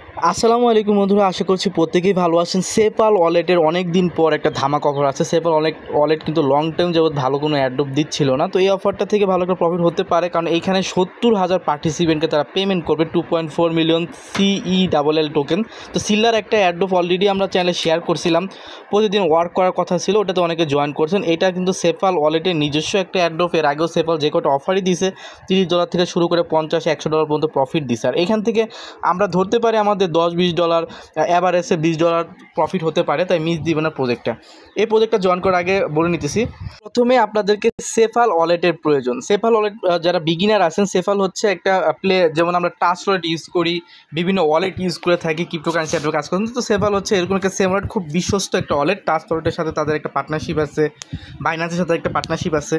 আসসালামু আলাইকুম বন্ধুরা, আশা করছি প্রত্যেকেই ভালো আছেন। সেপাল ওয়ালেটের অনেক দিন পর একটা ধামাকা অফার আছে। সেপাল ওয়ালেট কিন্তু লং টাইম যাবত ভালো কোনো অ্যাড্রপ দিচ্ছিল না, তো এই অফারটা থেকে ভালো একটা প্রফিট হতে পারে, কারণ এইখানে 70,000 পার্টিসিপেন্টকে তারা পেমেন্ট করবে 2.4 মিলিয়ন CELL টোকেন। তো সিল্লার একটা অ্যাড্রপ অলরেডি আমরা চ্যানেলে শেয়ার করছিলাম, প্রতিদিন ওয়ার্ক করার কথা ছিল, ওটাতে অনেকে জয়েন করছেন। এটা কিন্তু সেপাল ওয়ালেটের নিজস্ব একটা অ্যাড্রপ। এর আগেও সেপাল যে কটা অফারই দিছে, $30 থেকে শুরু করে $50-100 পর্যন্ত প্রফিট দিছে। আর এখান থেকে আমরা ধরতে পারি আমাদের $10-20 অ্যাভারেজে $20 প্রফিট হতে পারে, তাই মিস দিবেন না প্রজেক্টটা। এই প্রজেক্টটা জয়েন করার আগে বলে নিতেছি, প্রথমে আপনাদেরকে সেফাল ওয়ালেটের প্রয়োজন। সেফাল ওয়ালেট যারা বিগিনার আছেন, সেফাল হচ্ছে একটা যেমন আমরা ট্রাস্ট ওয়ালেট ইউজ করি, বিভিন্ন ওয়ালেট ইউজ করে থাকি ক্রিপ্টোকারেন্সি অ্যাড্রপ কাজ করেন, তো সেফাল হচ্ছে এরকম একটা সেম ওয়ালেট, খুব বিশ্বস্ত একটা ওয়ালেট। ট্রাস্ট ওয়ালেটের সাথে তাদের একটা পার্টনারশিপ আছে, বাইন্যান্সের সাথে একটা পার্টনারশিপ আছে।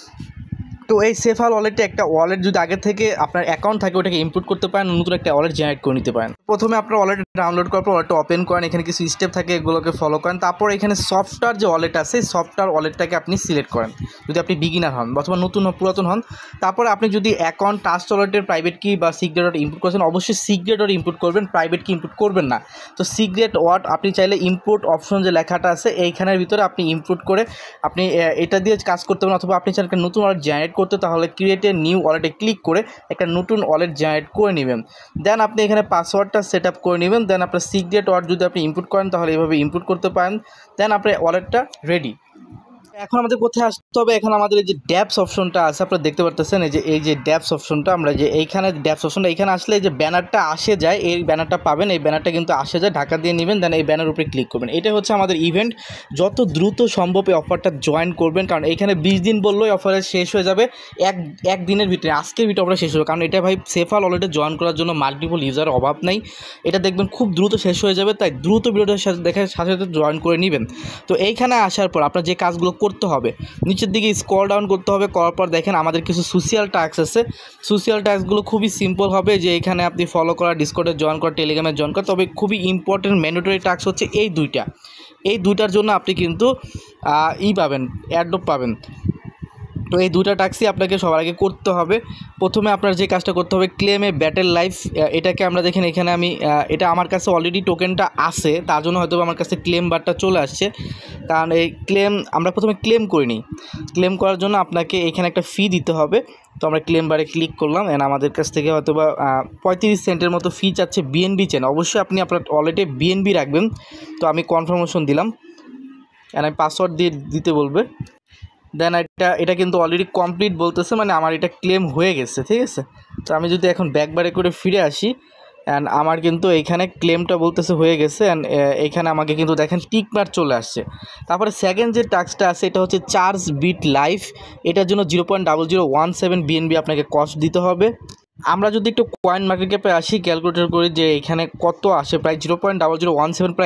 তো এই সেফাল ওয়ালেটে একটা ওয়ালেট যদি আগে থেকে আপনার অ্যাকাউন্ট থাকে, ওটাকে ইনপুট করতে পারেন, নতুন একটা ওয়ালেট জেনারেট করে নিতে পারেন। প্রথমে আপনার ওয়ালেট ডাউনলোড করার পর ওয়ালেটটা ওপেন করেন, এখানে কিছু স্টেপ থাকে, এগুলোকে ফলো করেন। তারপর এখানে সফটওয়্যার যে ওয়ালেট আছে, সফটওয়্যার ওয়ালেটটাকে আপনি সিলেক্ট করেন যদি আপনি বিগিনার হন অথবা পুরাতন হন। তারপরে আপনি যদি অ্যাকাউন্ট ট্রাস্ট ওয়ালেটের প্রাইভেট কি বা সিক্রেট ওয়ার্ড ইনপুট করেছেন, অবশ্যই সিক্রেট ওয়ার্ড ইনপুট করবেন, প্রাইভেট কি ইনপুট করবেন না। তো সিক্রেট ওয়ার্ড আপনি চাইলে ইম্পোর্ট অপশন যে লেখাটা আছে এইখানের ভিতরে আপনি ইনপুট করে আপনি এটা দিয়ে কাজ করতে পারেন, অথবা আপনি চাইলে একটা নতুন ওয়ালেট জেনারেট করতে, তাহলে ক্রিয়েট এ নিউ ওয়ালেটে ক্লিক করে একটা নতুন ওয়ালেট জেনারেট করে নেবেন। দেন আপনি এখানে পাসওয়ার্ডটা সেট আপ করে নেবেন। দেন আপনার সিক্রেট ওয়ার্ড যদি আপনি ইনপুট করেন, তাহলে এইভাবে ইনপুট করতে পারেন। দেন আপনার ওয়ালেটটা রেডি। এখন আমাদের কোথায় আসতে হবে, এখন আমাদের এই যে ড্যাপস অপশনটা আছে, আপনারা দেখতে পারতেছেন, এই যে ড্যাপস অপশনটা, আমরা যে এইখানে ড্যাপস অপশনটা এখানে আসলে এই যে ব্যানারটা আসে যায়, এই ব্যানারটা পাবেন, এই ব্যানারটা কিন্তু আসে যায়, ঢাকা দিয়ে নেবেন। দেন এই ব্যানার উপরে ক্লিক করবেন। এটা হচ্ছে আমাদের ইভেন্ট। যত দ্রুত সম্ভব এই অফারটা জয়েন করবেন, কারণ এইখানে 20 দিন বললেই অফারে শেষ হয়ে যাবে এক দিনের ভিতরে। আজকের ভিতরে অফারটা শেষ হবে, কারণ এটা ভাই সেফাল ওয়ালেটে জয়েন করার জন্য মাল্টিপল ইউজারের অভাব নাই। এটা দেখবেন খুব দ্রুত শেষ হয়ে যাবে, তাই দ্রুত ভিডিওটার সাথে দেখার সাথে সাথে জয়েন করে নেবেন। তো এইখানে আসার পর আপনার যে কাজগুলো করতে হবে, নিচের দিকে স্ক্রল ডাউন করতে হবে, করার পর দেখেন আমাদের কিছু সোশ্যাল টাস্ক আছে। সোশ্যাল টাস্কগুলো খুবই সিম্পল হবে, যে এখানে আপনি ফলো করা, ডিসকর্ডে জয়েন করা, টেলিগ্রামে জয়েন করা। তবে খুবই ইম্পর্টেন্ট ম্যান্ডেটরি টাস্ক হচ্ছে এই দুইটার জন্য আপনি কিন্তু পাবেন, অ্যাড্রপ পাবেন। তো এই দুটা টাস্কই আপনাকে সবার আগে করতে হবে। প্রথমে আপনার যে কাজটা করতে হবে, ক্লেমে ব্যাটেল লাইফ, এটাকে আমরা দেখেন এখানে আমি এটা আমার কাছে অলরেডি টোকেনটা আছে, তার জন্য হয়তো আমার কাছে ক্লেম বারটা চলে আসছে। কারণ এই আমরা প্রথমে ক্লেম করে নিই। ক্লেম করার জন্য আপনাকে এখানে একটা ফি দিতে হবে। তো আমরা ক্লেম বারে ক্লিক করলাম, অ্যান্ড আমাদের কাছ থেকে হয়তো বা 35 সেন্টের মতো ফি চাচ্ছে। বিএনবি চেন, অবশ্যই আপনি আপনার ওয়ালেটে বিএনবি রাখবেন। তো আমি কনফার্মেশন দিলাম, অ্যান্ড আমি পাসওয়ার্ড দিতে বলবে। দেন এটা কিন্তু অলরেডি কমপ্লিট বলতেছে, মানে আমার এটা ক্লেম হয়ে গেছে, ঠিক আছে। তো আমি যদি এখন ব্যাকবারে করে ফিরে আসি, অ্যান্ড আমার কিন্তু এইখানে ক্লেমটা বলতেছে হয়ে গেছে, অ্যান্ড এখানে আমাকে কিন্তু দেখেন টিক মার্ক চলে আসছে। তারপরে সেকেন্ড যে টাস্কটা আছে, এটা হচ্ছে চার্জ বিট লাইফ। এটার জন্য 0.0017 বিএনবি আপনাকে কস্ট দিতে হবে। আমরা যদি একটু কয়েন মার্কেট ক্যাপে আসি, ক্যালকুলেটর করি যে এখানে কত আসে, প্রায় 0.0017, প্রায়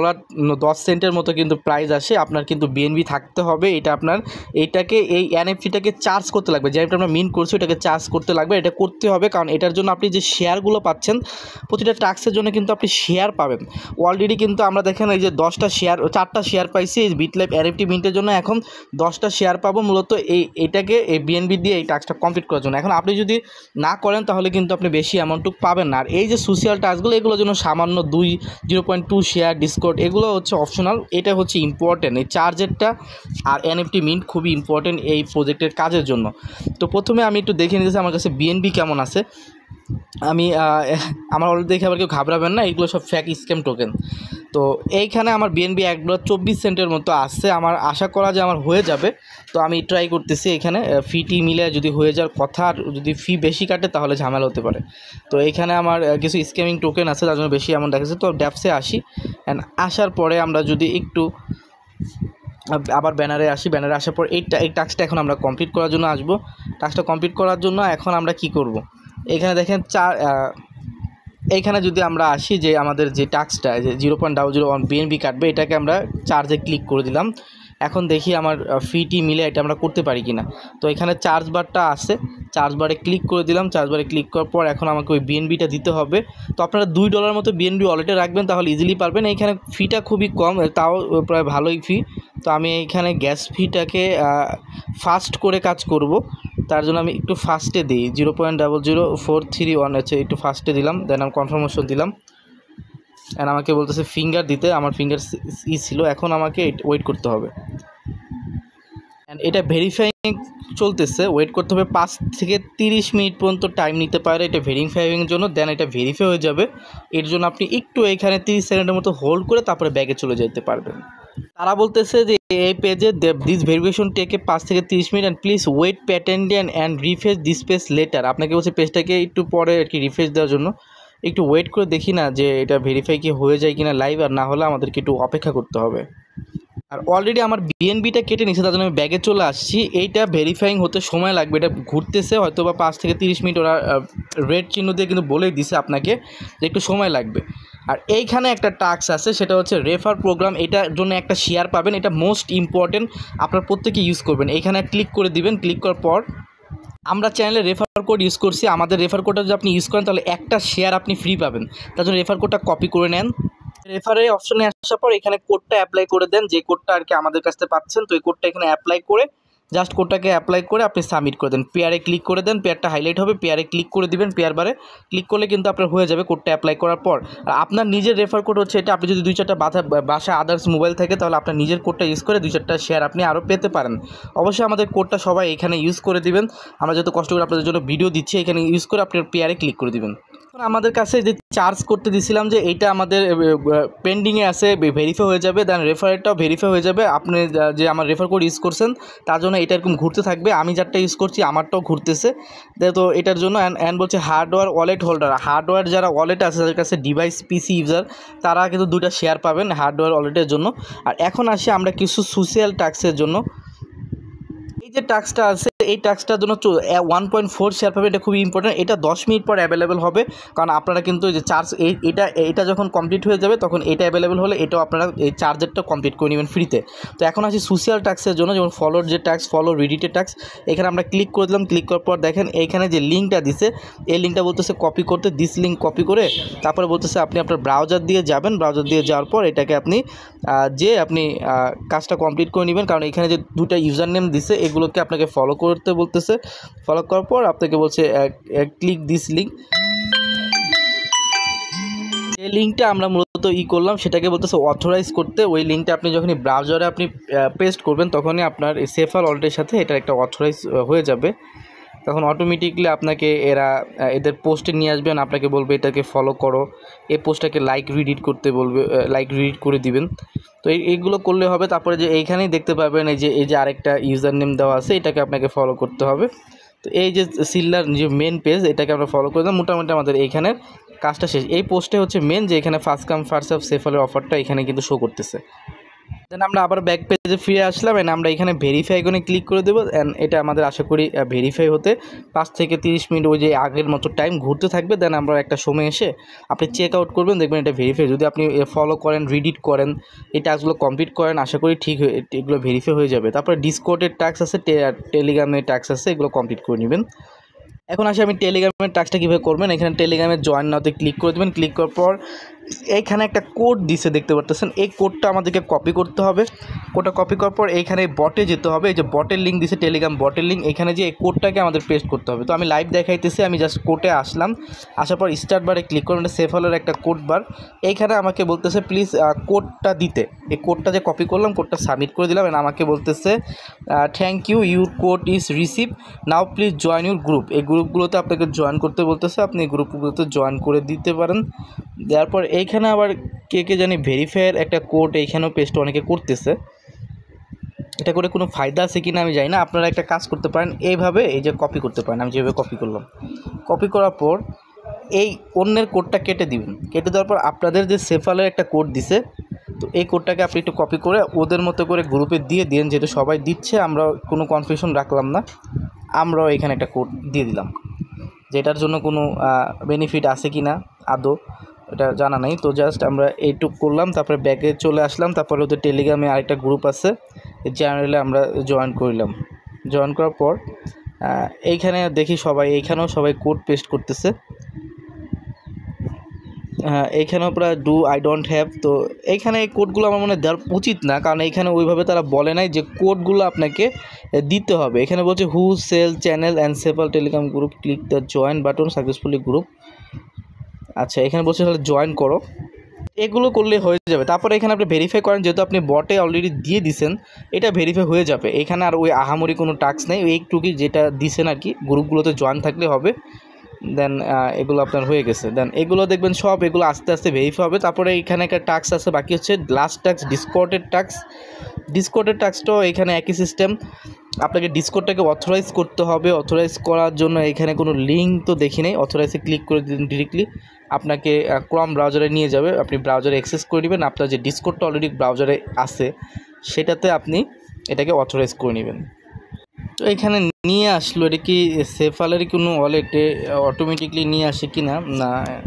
$1.10 মতো কিন্তু প্রাইস আসে। আপনার কিন্তু বিএনবি থাকতে হবে, এটা আপনার এইটাকে এই এনএফটিটাকে চার্জ করতে লাগবে, যেটা আমরা মিন করছি ওটাকে চার্জ করতে লাগবে। এটা করতে হবে, কারণ এটার জন্য আপনি যে শেয়ারগুলো পাচ্ছেন, প্রতিটা টাস্কের জন্য কিন্তু আপনি শেয়ার পাবেন। অলরেডি কিন্তু আমরা দেখেন এই যে 4টা শেয়ার পাইছি এই বিটলাইফ এনএফটি মিন্টের জন্য, এখন 10টা শেয়ার পাবো মূলত এইটাকে এই বিএনবি দিয়ে এই টাস্কটা কমপ্লিট করার জন্য। এখন আপনি যদি না করেন, তাহলে কিন্তু আপনি বেশি অ্যামাউন্টটুকু পাবেন না। আর এই যে সোশ্যাল টাস্কগুলো, এগুলোর জন্য সামান্য 0.2 শেয়ার, ডিসকর্ড, এগুলো হচ্ছে অপশনাল। এটা হচ্ছে ইম্পর্টেন্ট, এই চার্জেরটা আর এনএফটি মিন্ট খুবই ইম্পর্টেন্ট এই প্রজেক্টের কাজের জন্য। তো প্রথমে আমি একটু দেখে নিতেছি আমার কাছে বিএনবি কেমন আছে। আমার অলরেডি দেখে আবার কেউ ঘাবড়াবেন না, এগুলো সব ফ্যাক স্ক্যাম টোকেন। তো এইখানে আমার বিএনবি $1.24 মতো আসছে। আমার আশা করা যে আমার হয়ে যাবে, তো আমি ট্রাই করতেছি। এখানে ফিটি মিলে যদি হয়ে যাওয়ার কথা, আর যদি ফি বেশি কাটে তাহলে ঝামেলা হতে পারে। তো এইখানে আমার কিছু স্ক্যামিং টোকেন আছে, তার জন্য বেশি অ্যামাউন্ট দেখাচ্ছে। তো ড্যাপসে আসি, অ্যান্ড আসার পরে আমরা যদি একটু আবার ব্যানারে আসি, ব্যানারে আসার পর এই টাস্কটা এখন আমরা কমপ্লিট করার জন্য আসবো। টাস্কটা কমপ্লিট করার জন্য এখন আমরা কি করব, এখানে দেখেন এইখানে যদি আমরা আসি, যে আমাদের যে টাস্কটা যে 0.001 বিএনবি কাটবে, এটাকে আমরা চার্জে ক্লিক করে দিলাম। এখন দেখি আমার ফিটি মিলে এটা আমরা করতে পারি কিনা। তো এখানে চার্জ বারটা আছে, চার্জ বারে ক্লিক করে দিলাম। চার্জ বারে ক্লিক করার পর এখন আমাকে ওই বিএনবিটা দিতে হবে। তো আপনারা $2 মতো বিএনবি ওয়ালেটে রাখবেন, তাহলে ইজিলি পারবেন। এইখানে ফিটা খুবই কম, তাও প্রায় ভালোই ফি। তো আমি এইখানে গ্যাস ফিটাকে ফাস্ট করে কাজ করব, তার জন্য আমি একটু ফাস্টে দিই, 0.00431 আছে, একটু ফাস্টে দিলাম। দেন আমি কনফার্মেশন দিলাম। অ্যান্ড আমাকে বলতেছে ফিঙ্গার দিতে, আমার ফিঙ্গার ছিল, এখন আমাকে ওয়েট করতে হবে। অ্যান্ড এটা ভেরিফাইং চলতেছে, ওয়েট করতে হবে 5 থেকে 30 মিনিট পর্যন্ত টাইম নিতে পারে এটা ভেরিফাইংয়ের জন্য। দেন এটা ভেরিফাই হয়ে যাবে। এর জন্য আপনি একটু এখানে 30 সেকেন্ডের মতো হোল্ড করে তারপরে ব্যাগে চলে যেতে পারবেন। তারা বলতেছে যে এই পেজে দিস ভেরিফিকেশন টেকে 5 থেকে 30 minute and please wait patiently and refresh this page later. আপনাকে বলছে পেজটাকে একটু পরে আর কি রিফ্রেশ দেওয়ার জন্য, একটু ওয়েট করে দেখি না যে এটা ভেরিফাই কি হয়ে যায় কিনা লাইভ, আর না হলে আমাদেরকে একটু অপেক্ষা করতে হবে। আর অলরেডি আমার বিএনবিটা কেটে নিচ্ছে, তার জন্য আমি ব্যাগে চলে আসছি। এইটা ভেরিফাইং হতে সময় লাগবে, এটা ঘুরতেছে হয়তো বা 5 থেকে 30 মিনিট, ওরা রেড চিহ্ন দিয়ে কিন্তু বলেই দিছে আপনাকে যে একটু সময় লাগবে। আর এইখানে একটা টাস্ক আছে, সেটা হচ্ছে রেফার প্রোগ্রাম। এটার জন্য একটা শেয়ার পাবেন, এটা মোস্ট ইম্পর্টেন্ট, আপনার প্রত্যেকে ইউজ করবেন। এইখানে ক্লিক করে দিবেন, ক্লিক করার পর আমরা চ্যানেলে রেফার কোড ইউজ করছি, আমাদের রেফার কোডটা যদি আপনি ইউজ করেন তাহলে একটা শেয়ার আপনি ফ্রি পাবেন। তার জন্য রেফার কোডটা কপি করে নেন। রেফারে অপশনে আসার পর এখানে কোডটা অ্যাপ্লাই করে দেন, যে কোডটা আর কি আমাদের কাছ থেকে পাচ্ছেন। তো এই কোডটা এখানে অ্যাপ্লাই করে জাস্ট কোডটাকে অ্যাপ্লাই করে আপনি সাবমিট করে দেন। পেয়ারে ক্লিক করে দেন, পেয়ারটা হাইলাইট হবে, পেয়ারে ক্লিক করে দিবেন। পেয়ার বারে ক্লিক করলে কিন্তু আপনার হয়ে যাবে কোডটা অ্যাপ্লাই করার পর। আর আপনার নিজের রেফার কোড হচ্ছে এটা, আপনি যদি 2-4টা বাসা আদার্স মোবাইল থাকে তাহলে আপনার নিজের কোডটা ইউজ করে 2-4টা শেয়ার আপনি আরও পেতে পারেন। অবশ্যই আমাদের কোডটা সবাই এখানে ইউজ করে দিবেন, আমরা যত কষ্ট করে আপনাদের জন্য ভিডিও দিচ্ছি এখানে ইউজ করে আপনার পেয়ারে ক্লিক করে দিবেন। আমাদের কাছে যে চার্জ করতে দিছিলাম যে এইটা আমাদের পেন্ডিংয়ে আছে, ভেরিফাই হয়ে যাবে, দেন রেফারেরটাও ভেরিফাই হয়ে যাবে। আপনি যে আমার রেফার কোড ইউজ করছেন তার জন্য এটা এরকম ঘুরতে থাকবে, আমি যারটা ইউজ করছি আমারটাও ঘুরতেছে। তো এটার জন্য অ্যান্ড বলছে হার্ডওয়্যার ওয়ালেট হোল্ডার, হার্ডওয়্যার যারা ওয়ালেট আছে তাদের কাছে ডিভাইস পিসি ইউজার, তারা কিন্তু 2টা শেয়ার পাবেন হার্ডওয়্যার ওয়ালেটের জন্য। আর এখন আসি আমরা কিছু সোশ্যাল টাস্কের জন্য। এই যে টাস্কটা আছে এই টাস্কটার জন্য 1.4 শেয়ার পাবে, এটা খুবই ইম্পর্টেন্ট। এটা 10 মিনিট পর অ্যাভেলেবেল হবে, কারণ আপনারা কিন্তু এই যে চার্জ এটা যখন কমপ্লিট হয়ে যাবে তখন এটা অ্যাভেলেবেল হলে এটাও আপনারা এই চার্জারটা কমপ্লিট করে নেবেন ফ্রিতে। তো এখন আসি সোশ্যাল টাস্কের জন্য, যেমন ফলোর যে টাস্ক, ফলো রিডিটের টাস্ক। এখানে আমরা ক্লিক করে দিলাম, ক্লিক করার পর দেখেন এইখানে যে লিঙ্কটা দিছে এই লিঙ্কটা বলতেছে কপি করতে, দিস লিঙ্ক কপি করে তারপরে বলতেছে আপনি আপনার ব্রাউজার দিয়ে যাবেন, ব্রাউজার দিয়ে যাওয়ার পর এটাকে আপনি আপনি কাজটা কমপ্লিট করে নেবেন। কারণ এখানে যে 2টা ইউজার নেম দিছে এগুলোকে আপনাকে ফলো করতে বলতেছে। ফলো করার পর আপনাকে বলছে ক্লিক দিস লিঙ্ক। যে লিঙ্কটা আমরা মূলত করলাম সেটাকে বলতেছে অথরাইজ করতে। ওই লিঙ্কটা আপনি যখনই ব্রাউজারে আপনি পেস্ট করবেন তখনই আপনার এই সেফাল ওয়ালেটের সাথে এটা একটা অথরাইজ হয়ে যাবে। তখন অটোমেটিকলি আপনাকে এদের পোস্টে নিয়ে আসবেন, আপনাকে বলবে এটাকে ফলো করো, এই পোস্টটাকে লাইক রিডিট করতে বলবে, লাইক রিডিট করে দিবেন। তো এইগুলো করলে হবে। তারপরে যে এইখানেই দেখতে পাবেন এই যে আরেকটা ইউজার নেম দেওয়া আছে, এটাকে আপনাকে ফলো করতে হবে। তো এই যে সিল্লার যে মেন পেজ এটাকে আমরা ফলো করে দিলাম। মোটামুটি আমাদের এইখানের কাজটা শেষ। এই পোস্টে হচ্ছে মেন যে এখানে ফার্স্ট কাম ফার্স্ট সার্ভ সেফালের অফারটা এখানে কিন্তু শো করতেছে। দেন আমরা আবার ব্যাক পেজে ফিরে আসলাম, অ্যান্ড আমরা এখানে ভেরিফাই আইকনে ক্লিক করে দেবো। অ্যান্ড এটা আমাদের আশা করি ভেরিফাই হতে 5 থেকে 30 মিনিট ওই যে আগের মতো টাইম ঘুরতে থাকবে। দেন আমরা একটা সময় এসে আপনি চেক আউট করবেন, দেখবেন এটা ভেরিফাই। যদি আপনি ফলো করেন, রিডিট করেন, এই টাস্কগুলো কমপ্লিট করেন, আশা করি ঠিক এগুলো ভেরিফাই হয়ে যাবে। তারপরে ডিসকর্ডের টাস্ক আছে, টেলিগ্রামের টাস্ক আছে, এগুলো কমপ্লিট করে নেবেন। এখন আসি আমি টেলিগ্রামের টাস্কটা কীভাবে করবেন। এখানে টেলিগ্রামের জয়েন নাওতে ক্লিক করে দেবেন। ক্লিক করার পর এইখানে একটা কোড দিছে দেখতে পাচ্ছেন, এই কোডটা আমাদেরকে কপি করতে হবে। কোডটা কপি করার পর এইখানে বটে যেতে হবে, এই যে বটের লিঙ্ক দিছে, টেলিগ্রাম বটের লিঙ্ক, এখানে যে এই কোডটাকে আমাদের পেস্ট করতে হবে। তো আমি লাইভ দেখাইতেছি, আমি জাস্ট কোডে আসলাম, আসার পর স্টার্ট বারে ক্লিক করুন, এটা সেফালের একটা কোড বার। এইখানে আমাকে বলতেছে প্লিজ কোডটা দিতে, এই কোডটা যে কপি করলাম কোডটা সাবমিট করে দিলাম। আমাকে বলতেছে thank you, your code is receive, now please join your group. এই গ্রুপগুলোতে আপনাকে জয়েন করতে বলতেছে, আপনি এই গ্রুপগুলোতে জয়েন করে দিতে পারেন। দেওয়ার পর এইখানে আবার কে জানি ভেরিফাইয়ের একটা কোড এইখানেও পেস্ট অনেকে করতেছে, এটা করে কোনো ফায়দা আছে কিনা আমি জানি না। আপনারা একটা কাজ করতে পারেন, এইভাবে এই যে কপি করতে পারেন, আমি যেভাবে কপি করলাম। কপি করার পর এই অন্যের কোডটা কেটে দিবেন, কেটে দেওয়ার পর আপনাদের যে সেফালের একটা কোড দিছে, তো এই কোডটাকে আপনি একটু কপি করে ওদের মতো করে গ্রুপে দিয়ে দিন, যেহেতু সবাই দিচ্ছে আমরা কোনো কনফিউশন রাখলাম না, আমরাও এখানে একটা কোড দিয়ে দিলাম। যেটার জন্য কোনো বেনিফিট আছে কি না আদৌ এটা জানা নেই। তো জাস্ট আমরা এইটুক করলাম, তারপরে ব্যাকে চলে আসলাম। তারপরে ওদের টেলিগ্রামে আরেকটা গ্রুপ আছে, এই চ্যানেলে আমরা জয়েন করলাম। জয়েন করার পর এইখানে দেখি এইখানেও সবাই কোড পেস্ট করতেছে। এইখানেও প্রায় ডু আই ডোন্ট হ্যাভ। তো এইখানে এই কোডগুলো আমার মনে দেওয়ার উচিত না, কারণ এইখানে ওইভাবে তারা বলে নাই যে কোডগুলো আপনাকে দিতে হবে। এখানে বলছে who sell channel and Sepal Telegram group, click the join button successfully group. আচ্ছা, এখানে বলছে তাহলে জয়েন করো। এগুলো করলে হয়ে যাবে। তারপরে এখানে আপনি ভেরিফাই করেন, যেহেতু আপনি বটে অলরেডি দিয়ে দিছেন, এটা ভেরিফাই হয়ে যাবে। এখানে আর ওই আহামরি কোনো টাস্ক নেই, এইটুকুই যেটা দিছেন আর কি, গ্রুপগুলোতে জয়েন থাকলে হবে। দেন এগুলো আপনার হয়ে গেছে। দেন এগুলো দেখবেন সব এগুলো আস্তে আস্তে ভেরিফাই হবে। তারপরে এখানে একটা টাস্ক আছে বাকি, হচ্ছে লাস্ট টাস্ক ডিসকর্ডের টাস্ক। ডিসকর্ডের টাস্কটাও এখানে একই সিস্টেম, আপনাকে ডিসকর্ডটাকে অথরাইজ করতে হবে। অথরাইজ করার জন্য এখানে কোনো লিঙ্ক তো দেখি নেই, অথরাইজে ক্লিক করে দিন, ডিরেক্টলি আপনাকে ক্রম ব্রাউজারে নিয়ে যাবে, আপনি ব্রাউজারে অ্যাক্সেস করে নেবেন। আপনার যে ডিসকর্ডটা অলরেডি ব্রাউজারে আছে সেটাতে আপনি এটাকে অথরাইজ করে নেবেন। তো এখানে নিয়ে আসলো, এটা কি সেফালের কোনো ওয়ালেটে অটোমেটিকলি নিয়ে আসে কি না, না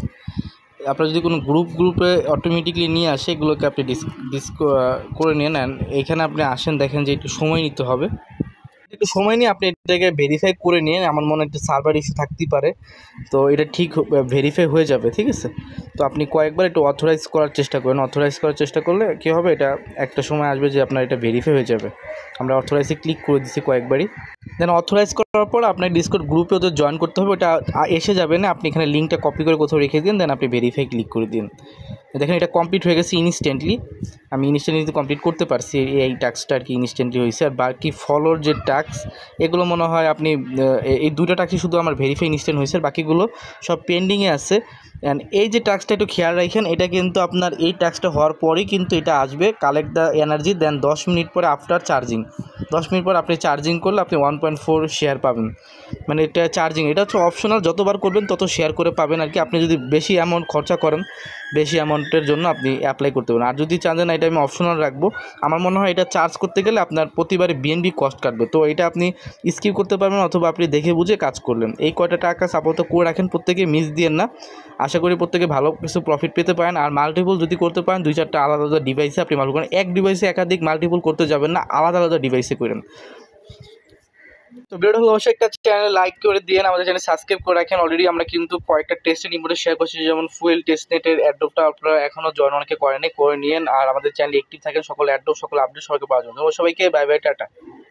আপনার যদি কোনো গ্রুপে অটোমেটিকলি নিয়ে আসে, এগুলোকে আপনি করে নিয়ে নেন। এখানে আপনি আসেন, দেখেন যে একটু সময় নিতে হবে, একটু সময় নিয়ে আপনি এটাকে ভেরিফাই করে নিন। আমার মনে হয় একটু সার্ভার ইস্যু থাকতেই পারে, তো এটা ঠিক ভেরিফাই হয়ে যাবে, ঠিক আছে। তো আপনি কয়েকবার একটু অথরাইজ করার চেষ্টা করেন। অথরাইজ করার চেষ্টা করলে কী হবে, এটা একটা সময় আসবে যে আপনার এটা ভেরিফাই হয়ে যাবে। আমরা অথরাইজে ক্লিক করে দিচ্ছি কয়েকবারই। দেন অথরাইজ করার পর আপনার ডিসকর্ড গ্রুপে ওদের জয়েন করতে হবে, ওটা এসে যাবে না, আপনি এখানে লিঙ্কটা কপি করে কোথাও রেখে দিন। দেন আপনি ভেরিফাই ক্লিক করে দিন। দেখেন এটা কমপ্লিট হয়ে গেছে ইনস্ট্যান্টলি, আমি ইনস্ট্যান্টলি কমপ্লিট করতে পারছি, এই টাস্কটা আর কি ইনস্ট্যান্টলি হয়েছে। আর বাকি ফলোর যে টাস্ক, এগুলো মনে হয় আপনি এই দুটো টাস্কই শুধু আমার ভেরিফাই ইনস্ট্যান্ট হয়েছে, আর বাকিগুলো সব পেন্ডিংয়ে আছে। অ্যান্ড এই যে টাস্কটা একটু খেয়াল রাখেন, এটা কিন্তু আপনার এই টাস্কটা হওয়ার পরেই কিন্তু এটা আসবে, collect the energy. Then 10 minute পরে আফটার চার্জিং, 10 মিনিট পর আপনি চার্জিং করলে আপনি 1.4 শেয়ার পাবেন। মানে এটা চার্জিং, এটা হচ্ছে অপশনাল, যতবার করবেন তত শেয়ার করে পাবেন আর কি। আপনি যদি বেশি অ্যামাউন্ট খরচা করেন, বেশি অ্যামাউন্টের জন্য আপনি অ্যাপ্লাই করতে পারেন। আর যদি চান যে না এটা আমি অপশনাল রাখবো, আমার মনে হয় এটা চার্জ করতে গেলে আপনার প্রতিবারে বিএনবি কস্ট কাটবে, তো এটা আপনি স্কিপ করতে পারবেন, অথবা আপনি দেখে বুঝে কাজ করলেন। এই কয়টা টাকা আপাতত করে রাখেন, প্রত্যেকে মিস দিয়েন না। আশা করি প্রত্যেকে ভালো কিছু প্রফিট পেতে পারেন। আর মাল্টিপল যদি করতে পারেন, 2-4টা আলাদা আলাদা ডিভাইসে আপনি মাল্টিপল করেন, এক ডিভাইসে একাধিক মাল্টিপল করতে যাবেন না, আলাদা আলাদা ডিভাইসে করেন। তো ভিডিওটা হলো অবশ্যই একটা চ্যানেল লাইক করে দিয়ে আমাদের চ্যানেল সাবস্ক্রাইব করে রাখেন। অলরেডি আমরা কিন্তু কয়েকটা টেস্টের ইম্পোর্টে শেয়ার করছি, যেমন ফুয়েল টেস্টনেটের অ্যাড্রপটা আপনারা এখনও জয়েন অনেকে করেনি, করে নিয়েন। আর আমাদের চ্যানেল অ্যাক্টিভ থাকেন, সকল অ্যাড্রপ সকল আপডেট সবাইকে পাওয়ার জন্য। সবাইকে বাই বাই, টাটা।